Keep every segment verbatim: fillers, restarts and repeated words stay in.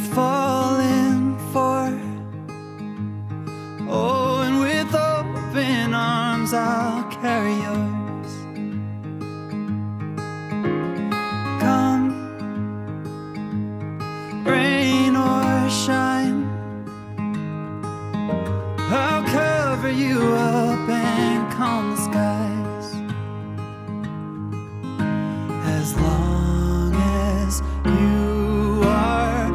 falling for. Oh, and with open arms I'll carry yours. Come, rain or shine, I'll cover you up and calm the skies. As long as you are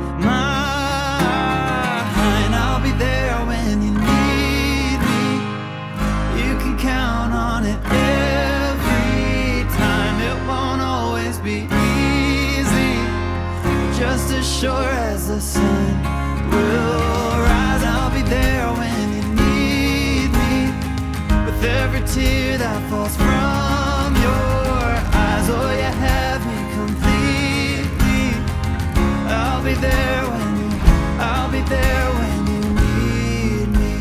mine, I'll be there when you need me. You can count on it every time. It won't always be easy, just as sure as the sun will rise. I'll be there when you need me, with every tear that falls from your eyes. Oh, you have me completely. I'll be there when you, I'll be there when you need me.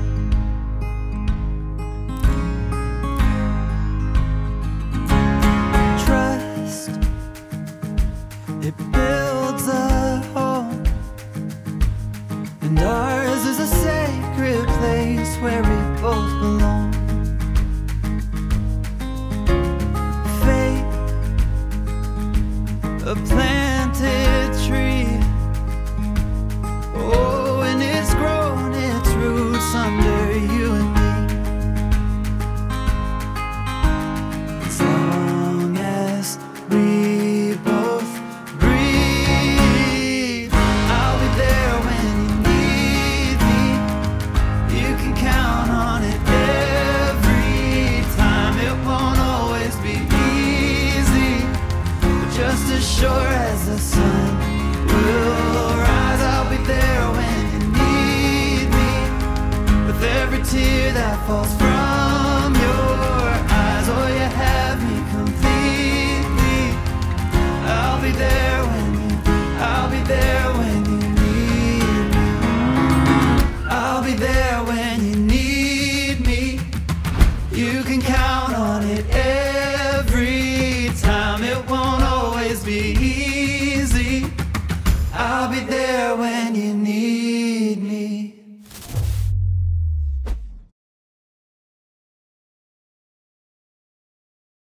Trust, it builds a home, and ours is a sacred place where we both belong. Faith, a planted tree. Oh, and it's grown its roots under you and me. As long as we both breathe, I'll be there when you need me. You can count on it every time. It won't always be easy, but just as sure as the sun will rise, I'll be there when you need me, with every tear that falls from your eyes. Oh, you have me completely. I'll be there when you, I'll be there when you need me. I'll be there when you need me. You can count on it every time. It won't always be easy. I'll be there when you need me.